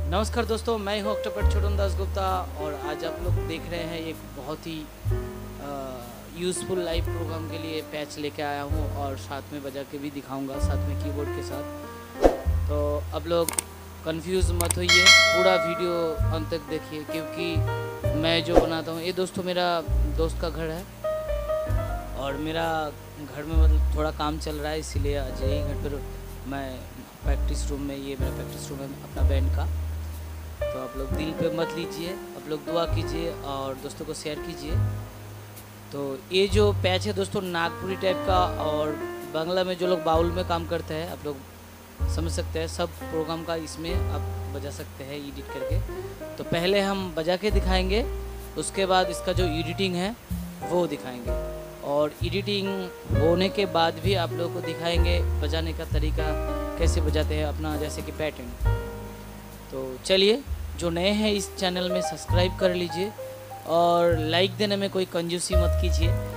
नमस्कार दोस्तों, मैं हूं ऑक्टोपैड छोटन दास गुप्ता और आज आप लोग देख रहे हैं एक बहुत ही यूज़फुल लाइव प्रोग्राम के लिए पैच लेके आया हूं और साथ में बजा के भी दिखाऊंगा, साथ में कीबोर्ड के साथ। तो अब लोग कंफ्यूज मत होइए, पूरा वीडियो अंत तक देखिए क्योंकि मैं जो बनाता हूं, ये दोस्तों मेरा दोस्त का घर है और मेरा घर में मतलब थोड़ा काम चल रहा है, इसीलिए आज यही घर पर मैं प्रैक्टिस रूम में, ये मेरा प्रैक्टिस रूम है अपना बैंड का। तो आप लोग दिल पे मत लीजिए, आप लोग दुआ कीजिए और दोस्तों को शेयर कीजिए। तो ये जो पैच है दोस्तों नागपुरी टाइप का, और बांग्ला में जो लोग बाउल में काम करते हैं आप लोग समझ सकते हैं, सब प्रोग्राम का इसमें आप बजा सकते हैं एडिट करके। तो पहले हम बजा के दिखाएंगे, उसके बाद इसका जो एडिटिंग है वो दिखाएंगे और एडिटिंग होने के बाद भी आप लोगों को दिखाएंगे बजाने का तरीका कैसे बजाते हैं अपना, जैसे कि पैटर्न। तो चलिए, जो नए हैं इस चैनल में सब्सक्राइब कर लीजिए और लाइक देने में कोई कंजूसी मत कीजिए।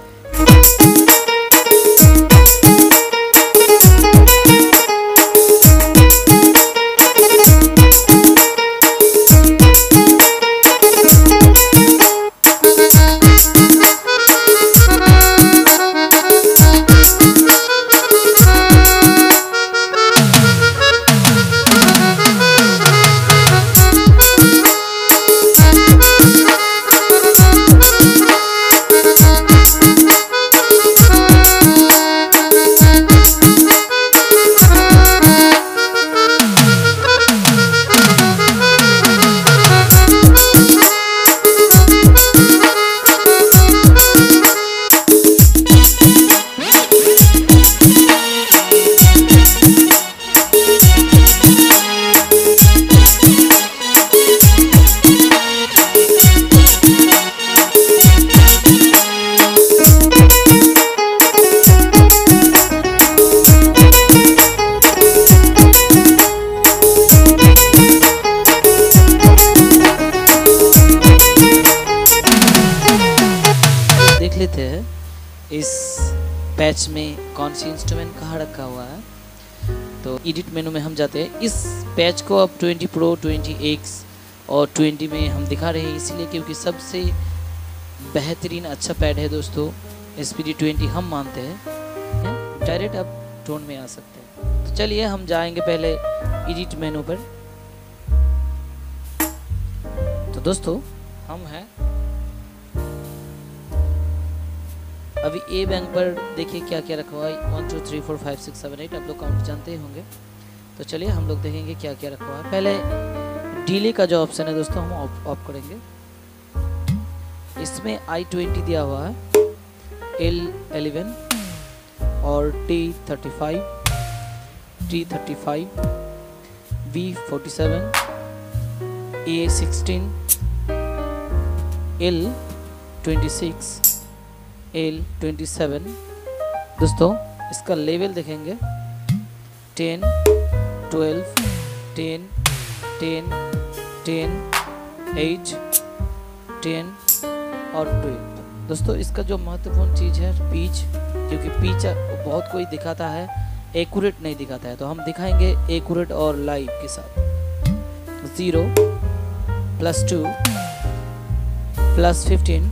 लेते हैं इस पैच में कौन सी इंस्ट्रूमेंट कहाँ रखा हुआ है। तो एडिट मेनू में हम जाते हैं। इस पैच को अब 20 Pro, 20X और 20 में हम दिखा रहे हैं, इसलिए क्योंकि सबसे बेहतरीन अच्छा पैड है दोस्तों SPD20 हम मानते हैं। डायरेक्ट आप टोन में आ सकते हैं। तो चलिए हम जाएंगे पहले एडिट मेनू पर। तो दोस्तों हम हैं अभी ए बैंक पर, देखिए क्या क्या रखा हुआ है। 1 2 3 4 5 6 7 8 आप लोग काउंट जानते ही होंगे। तो चलिए हम लोग देखेंगे क्या क्या रखा हुआ है। पहले डिले का जो ऑप्शन है दोस्तों हम ऑफ करेंगे। इसमें I20 दिया हुआ है, L11 और T35, T35, V47, A16, L26, L27। दोस्तों इसका लेवल देखेंगे 10, 12, 10, 10, 10, 8, 10 और 12। दोस्तों इसका जो महत्वपूर्ण चीज़ है पिच, क्योंकि पिच बहुत कोई दिखाता है एक्यूरेट नहीं दिखाता है, तो हम दिखाएंगे एक्यूरेट और लाइव के साथ। 0 +2 +15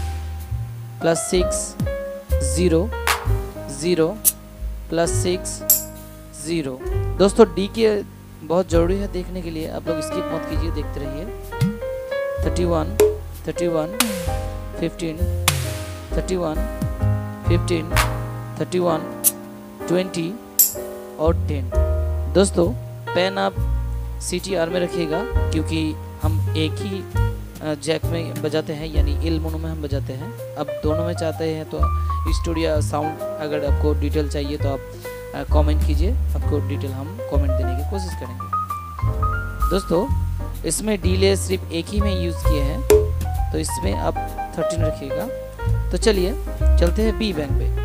+6 0 0 +6 0। दोस्तों डी के बहुत ज़रूरी है देखने के लिए, आप लोग स्किप मत कीजिए, देखते रहिए। 31 31 15 31 15 31 20 और 10। दोस्तों पेन आप CTR में रखिएगा क्योंकि हम एक ही जैक में बजाते हैं, यानी एल मोनो में हम बजाते हैं। अब दोनों में चाहते हैं तो स्टूडियो साउंड अगर आपको डिटेल चाहिए तो आप कमेंट कीजिए, आपको डिटेल हम कमेंट देने की कोशिश करेंगे। दोस्तों इसमें डिले सिर्फ एक ही में यूज़ किए हैं, तो इसमें आप 13 रखिएगा। तो चलिए चलते हैं बी बैंक पे।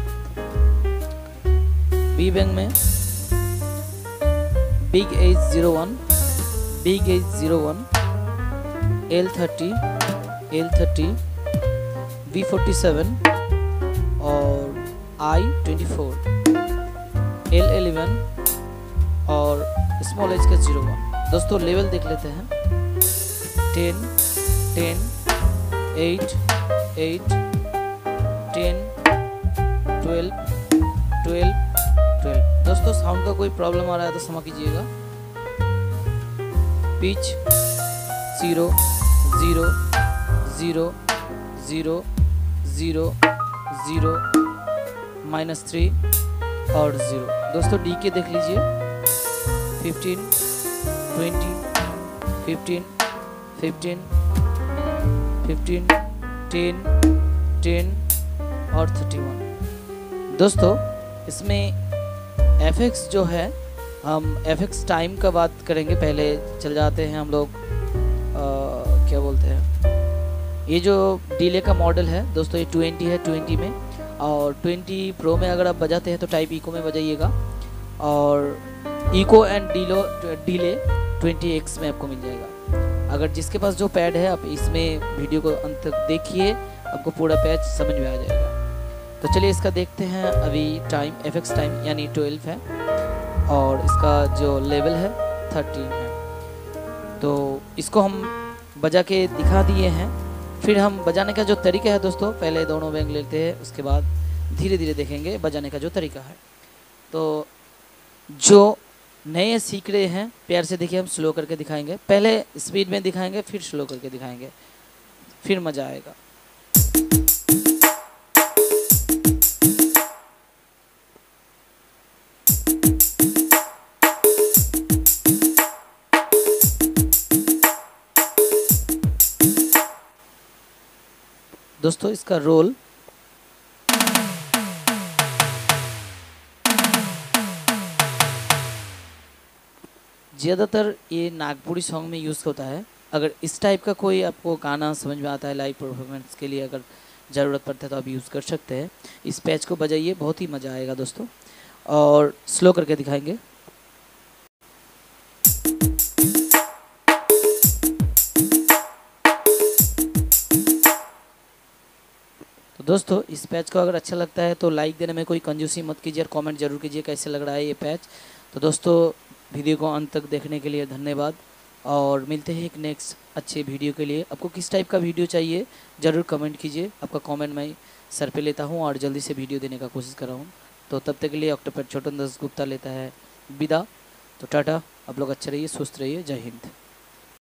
बी बैंक में big H01, big H01, L30, L30, V47 और I24, L11 और स्मॉल एज का 01। दोस्तों लेवल देख लेते हैं। 10 10 8 8 10 12 12 12। दोस्तों साउंड का कोई प्रॉब्लम आ रहा है तो क्षमा कीजिएगा। पिच 0 0 0 0 0 0 -3 और 0। दोस्तों डी के देख लीजिए। 15 20 15 15 15 10 10 और 31। दोस्तों इसमें एफएक्स जो है, हम एफएक्स टाइम का बात करेंगे। पहले चल जाते हैं हम लोग क्या बोलते हैं, ये जो डिले का मॉडल है दोस्तों, ये 20 है। 20 में और 20 प्रो में अगर आप बजाते हैं तो टाइप इको में बजाइएगा, और इको एंड डिले 20x में आपको मिल जाएगा। अगर जिसके पास जो पैड है, आप इसमें वीडियो को अंत तक देखिए, आपको पूरा पैच समझ में आ जाएगा। तो चलिए इसका देखते हैं। अभी टाइम एफएक्स टाइम यानी 12 है और इसका जो लेवल है 13 है। तो इसको हम बजा के दिखा दिए हैं। फिर हम बजाने का जो तरीका है दोस्तों, पहले दोनों बैंग लेते हैं, उसके बाद धीरे धीरे देखेंगे बजाने का जो तरीका है। तो जो नए सीख रहे हैं प्यार से देखिए, हम स्लो करके दिखाएंगे। पहले स्पीड में दिखाएंगे, फिर स्लो करके दिखाएंगे, फिर मज़ा आएगा। दोस्तों इसका रोल ज़्यादातर ये नागपुरी सॉन्ग में यूज़ होता है। अगर इस टाइप का कोई आपको गाना समझ में आता है लाइव परफॉर्मेंस के लिए, अगर ज़रूरत पड़ता है तो आप यूज़ कर सकते हैं। इस पैच को बजाइए, बहुत ही मज़ा आएगा दोस्तों। और स्लो करके दिखाएंगे। तो दोस्तों इस पैच को अगर अच्छा लगता है तो लाइक देने में कोई कंजूसी मत कीजिए और कमेंट जरूर कीजिए कैसे लग रहा है ये पैच। तो दोस्तों वीडियो को अंत तक देखने के लिए धन्यवाद, और मिलते हैं एक नेक्स्ट अच्छे वीडियो के लिए। आपको किस टाइप का वीडियो चाहिए ज़रूर कमेंट कीजिए। आपका कमेंट मैं सर पे लेता हूँ और जल्दी से वीडियो देने का कोशिश कर रहा हूँ। तो तब तक के लिए ऑक्टोपैड छोटन दास गुप्ता लेता है विदा। तो टाटा, आप लोग अच्छे रहिए, स्वस्थ रहिए, जय हिंद।